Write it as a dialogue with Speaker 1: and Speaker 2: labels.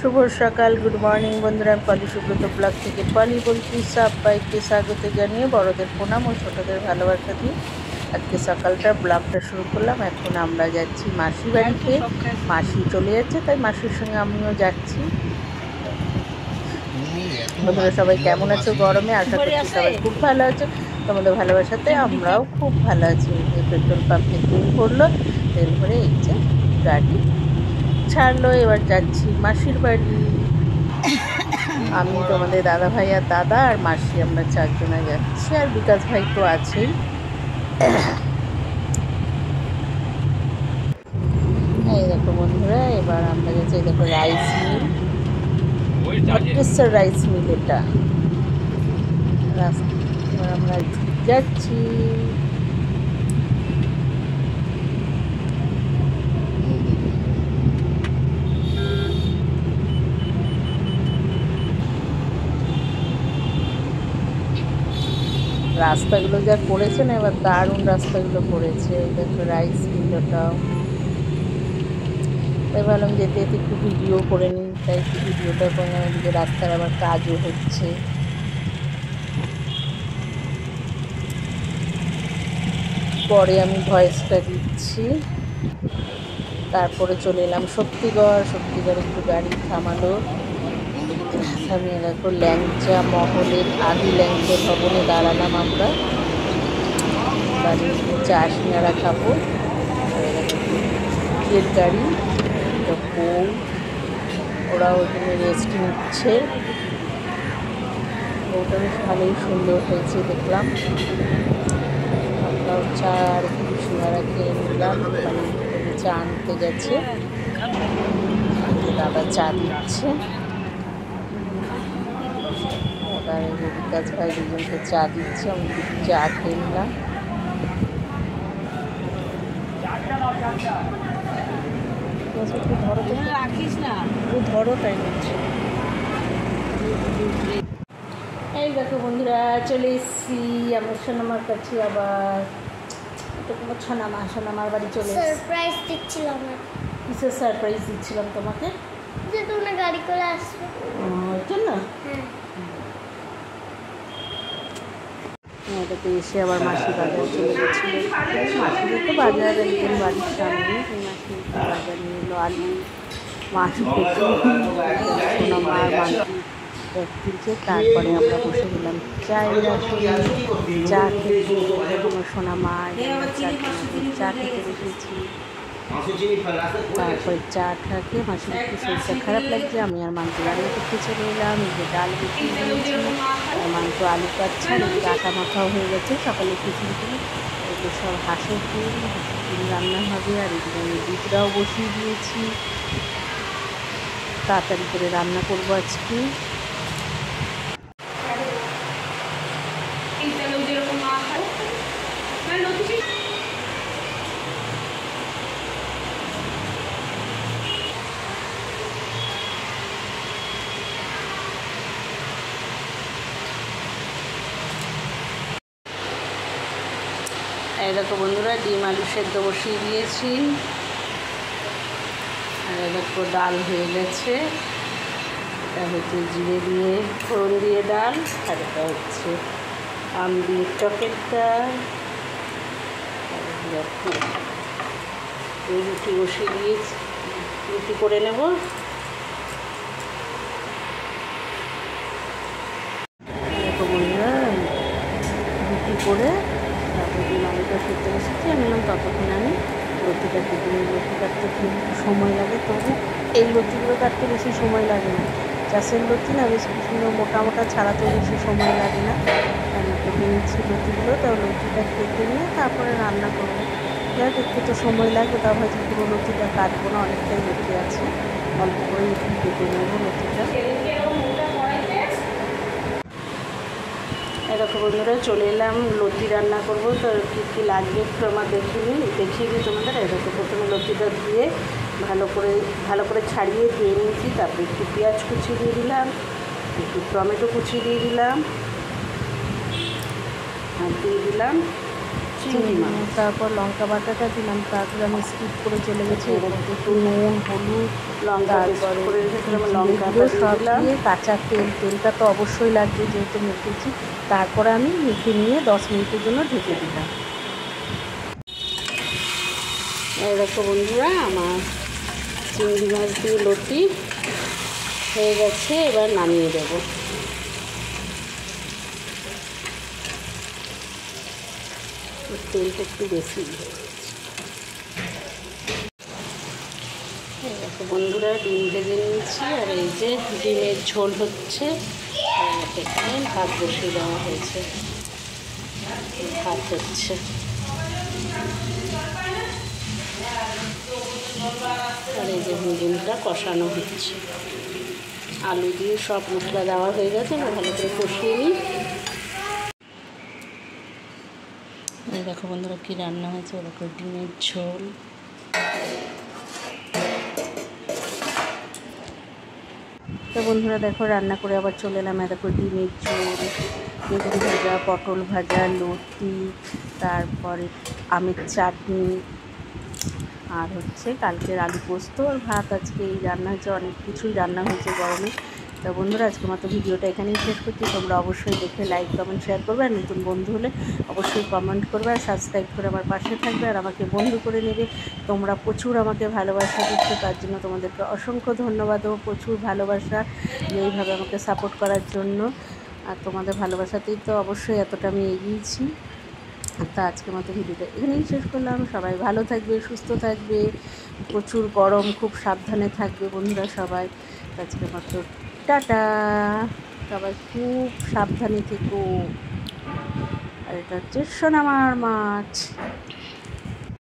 Speaker 1: শুভ সকাল, good morning বন্ধুরা। আমি পলি সুব্রত ব্লগ থেকে পলি বলছি। সবাইকে স্বাগত জানিয়ে বড়দের প্রণাম ও ছোটদের ভালোবাসা দিয়ে আজকে সকালটা ব্লগটা শুরু করলাম। এখন আমরা যাচ্ছি মাসি বাড়িতে। মাসি চলে যাচ্ছে, তাই মাসির সঙ্গে আমিও যাচ্ছি। বন্ধুরা সবাই কেমন আছো গরমে? আশা করছি সবাই খুব ভালো আছো। তোমাদের ভালোবাসাতে আমরাও খুব ভালো আছি। পেট্রোল পাম্পে তেল ভরলো, তেল ভরে এই যে গাড়ি ছাড়লো। এবার যাচ্ছি মাসির বাড়ি। আমি, তোমাদের দাদা ভাই আর দাদা আর মাসি, আমরা চারজনে যাচ্ছি। আর বিকাশ ভাই তো আছেই। এই দেখো বন্ধুরা, এবার আমরা যাচ্ছি। এই দেখো রাইস মিল, রাইস মিল এটা রাস্তা। এবার আমরা যাচ্ছি। রাস্তাগুলো যা করেছে না, এবার দারুণ রাস্তাগুলো করেছে। দেখো রাইস মিলটাও। তাই ভাবলাম যেতে যেতে একটু ভিডিও করে নিই, তাই একটু ভিডিওটা করে এদিকে রাস্তার আবার কাজও হচ্ছে। পরে আমি ভয়েসটা দিচ্ছি। তারপরে চলে এলাম শক্তিগড়। শক্তিগড় একটু গাড়ি থামালো। আমি দেখো ল্যাংচা মহলের আদি ল্যাংচা ভবনে দাঁড়ালাম আমরা। গাড়ি চা সিঙ্গারা খাবো। বিয়ের গাড়ি, বউ, ওরা ওখানে রেস্ট নিচ্ছে। বউটা বেশ ভালোই সুন্দর হয়েছে দেখলাম। আমরাও চা আর একটু সিঙ্গারা খেয়ে নিলাম। চা আনতে গেছে, দাদা চা দিচ্ছে। এবার বিকাশ ভাই দুজনকে চা দিচ্ছে, আমি চা খেয়ে নিলাম। ধরো তাই নিচ্ছে। এই দেখো বন্ধুরা, চলে এসেছি আমার সোনামার কাছে। আবার এটা তোমার সোনামার বাড়ি চলে এসেছি।
Speaker 2: সারপ্রাইজ দিচ্ছিলাম।
Speaker 1: কিসের সারপ্রাইজ দিচ্ছিলাম তোমাকে?
Speaker 2: যে তোমরা গাড়ি করে আসবে
Speaker 1: ওই জন্য।
Speaker 2: হ্যাঁ,
Speaker 1: এটাতে এসে আবার মাসি বাজার চলে গেছিল। মাসিদের তো বাজার একদম বাড়ির সামনে। মাসি বাজার নিয়ে এলো আলু, মাসি থেকে সোনামার মাসি কিনছে। তারপরে আমরা বসে গেলাম চায়ের আসলে। চা খেতে তোমার সোনামার চা খেতে বসেছি। তারপরে চা খাকে মাসির একটু শরীরটা খারাপ লাগছে। আমি আর মাংস রান্না করতে চলে এলাম। এই যে ডাল বেশি দিয়েছি, মাংস আলু কাটছে, একটু আটা মাখাও হয়ে গেছে সকালে টিফিন করে। এগুলো সব হাঁসের ডিম রান্না হবে। আর এদিকে আমি দুধটাও বসিয়ে দিয়েছি, তাড়াতাড়ি করে রান্না করবো আজকে। এই দেখো বন্ধুরা, ডিম আলু সেদ্ধ বসিয়ে দিয়েছি। আর দেখো ডাল হয়ে গেছে। এটা হচ্ছে জিরে দিয়ে ফোড়ন দিয়ে ডাল। আর এটা হচ্ছে আম দিয়ে টকের ডাল। রুটি বসিয়ে দিয়েছি, রুটি করে নেব। দেখো বন্ধুরা, রুটি করে তারপর ডিম আলুটা খেতে বসেছি। আমি বললাম ততক্ষণ আমি লতিটা কেটে নিই। লতি কাটতে খুব সময় লাগে, তবু এই লতিগুলো কাটতে বেশি সময় লাগে না। চাষের লতি না, বেশ সুন্দর মোটা মোটা ছাড়াতেও বেশি সময় লাগে না। আমি কেটে নিচ্ছি লতিগুলো। তাও লতিটা কেটে নিয়ে তারপরে রান্না করবো। যাক একটু তো সময় লাগবে, তাও হয়তো পুরো লতিটা কাটবো না, অনেকটাই লতি আছে। অল্প করে একটু কেটে নেবো লতিটা। এরকম বন্ধুরা চলে এলাম লতি রান্না করবো। তো কী কী লাগবে একটু আমার দেখিয়ে দিই তোমাদের। এরকম প্রথমে লতিটা দিয়ে ভালো করে ছাড়িয়ে দিয়ে নিয়েছি। তারপরে একটু পেঁয়াজ কুচি দিয়ে দিলাম, একটু টমেটো কুচি দিয়ে দিলাম, আর দিয়ে দিলাম চিংড়ি মাছ, তারপর লঙ্কা বাটাটা দিলাম, তারপরে আমি স্কিপ করে চলে গেছি এর মধ্যে একটু নুন, হলুদ,
Speaker 2: লঙ্কা
Speaker 1: তারপরে
Speaker 2: লঙ্কা
Speaker 1: সব দিয়ে কাঁচা তেলটা তো অবশ্যই লাগবে যেহেতু মেখেছি। তারপরে আমি মেখে নিয়ে 10 মিনিটের জন্য ঢেকে দিলাম। এই দেখো বন্ধুরা, আমার চিংড়ি মাছ দিয়ে লতি হয়ে গেছে, এবার নামিয়ে দেবো। তেলটা একটু বেশি দেখো বন্ধুরা, ডিম ভেজে নিয়েছি আর এই যে ডিমের ঝোল হচ্ছে। এখানে ভাত বসিয়ে দেওয়া হয়েছে, ভাত হচ্ছে। আর এই যে ডিমটা কষানো হচ্ছে, আলু দিয়ে সব মশলা দেওয়া হয়ে গেছে, না ভালো করে কষিয়ে নিই। এই দেখো বন্ধুরা কী রান্না হয়েছে, দেখো ডিমের ঝোল। তো বন্ধুরা দেখো রান্না করে আবার চলে এলাম। দেখো ডিমের ঝোল, বেগুন ভাজা, পটল ভাজা, লতি, তারপরে আমের চাটনি, আর হচ্ছে কালকের আলু পোস্ত আর ভাত। আজকে এই রান্না হয়েছে, অনেক কিছুই রান্না হয়েছে গরমে। তা বন্ধুরা আজকের মতো ভিডিওটা এখানেই শেষ করছি। তোমরা অবশ্যই দেখে লাইক কমেন্ট শেয়ার করবে, আর নতুন বন্ধু হলে অবশ্যই কমেন্ট করবে আর সাবস্ক্রাইব করে আমার পাশে থাকবে আর আমাকে বন্ধু করে নেবে। তোমরা প্রচুর আমাকে ভালোবাসা দিচ্ছ, তার জন্য তোমাদেরকে অসংখ্য ধন্যবাদ ও প্রচুর ভালোবাসা এইভাবে আমাকে সাপোর্ট করার জন্য। আর তোমাদের ভালোবাসাতেই তো অবশ্যই এতটা আমি এগিয়েছি। তা আজকের মতো ভিডিওটা এখানেই শেষ করলাম। সবাই ভালো থাকবে, সুস্থ থাকবে, প্রচুর গরম, খুব সাবধানে থাকবে বন্ধুরা সবাই। আজকের মতো টাটা, সবাই খুব সাবধানে থেকো। আর এটা হচ্ছে সোনামার মাছ।